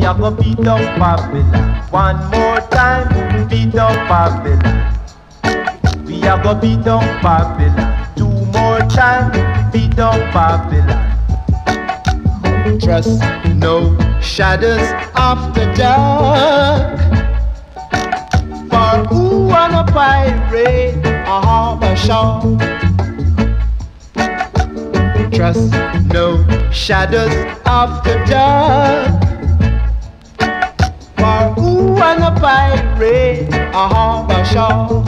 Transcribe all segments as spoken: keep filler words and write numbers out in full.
a go beat down Babylon. One more time, beat down Babylon. We a go beat down Babylon. Two more time, beat down Babylon. Trust no shadows after dark. For who wanna pirate a harbor shore? Trust no shadows after dark. For who wanna pirate a harbor shore?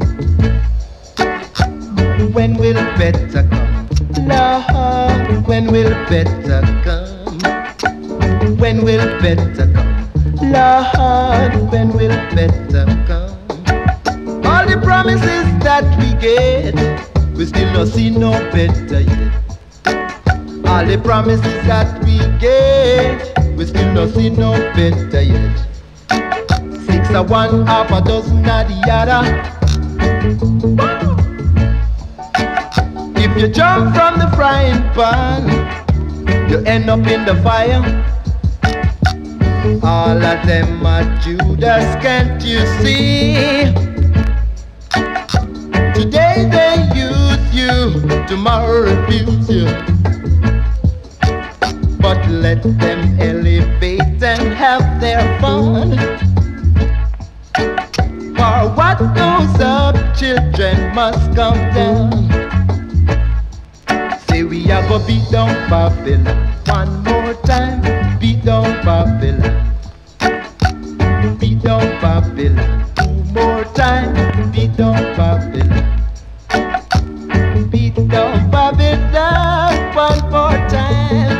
When will better come? Lord, when will better come? When will better come? Lord, when will better come? All the promises that we get, we still not see no better yet. All the promises that we get, we still not see no better yet. Six of one, half a dozen of the other. If you jump from the frying pan, you end up in the fire. All of them are Judas, can't you see? Today they use you, tomorrow abuse you. But let them elevate and have their fun. For what goes up, children must come down. Say we are gonna beat down Babylon. One more time, beat down Babylon. Beat down Babylon. Two more time, beat down Babylon. Beat down Babylon. One more time.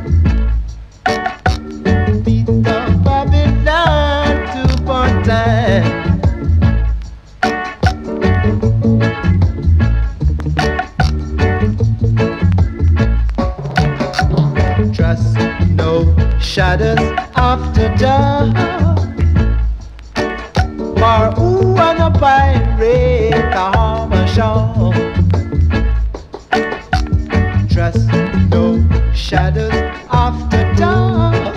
Beat down Babylon. Two more time. Trust no shadows after dark. For who wanna pirate a harbor shore? Trust no shadows after dark.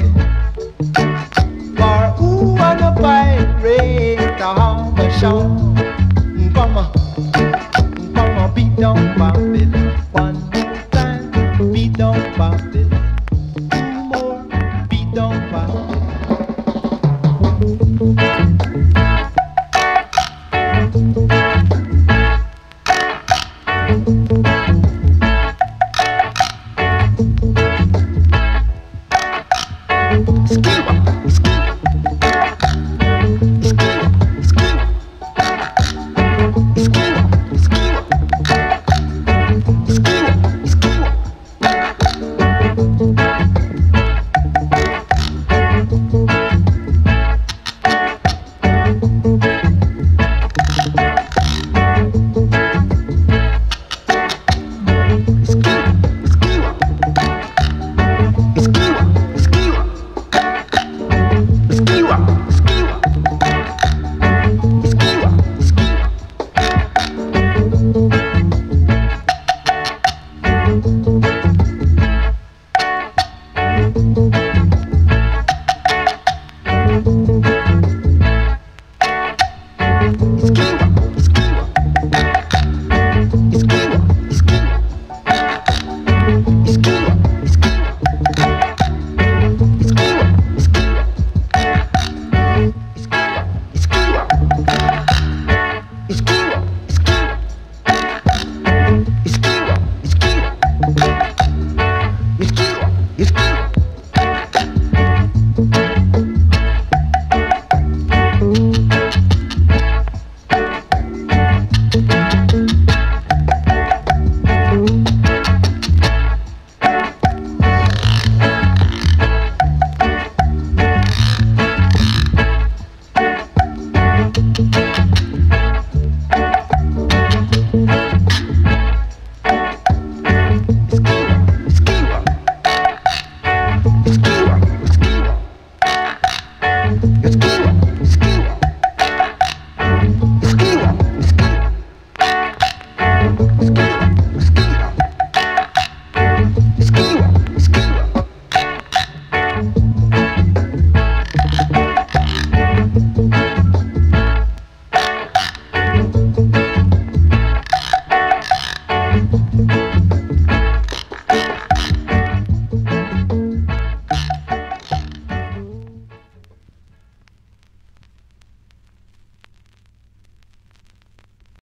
For who wanna pirate a harbor shore? Come on, come on, beat down Babylon. One more time, beat down Babylon. Two more, beat down Babylon. It's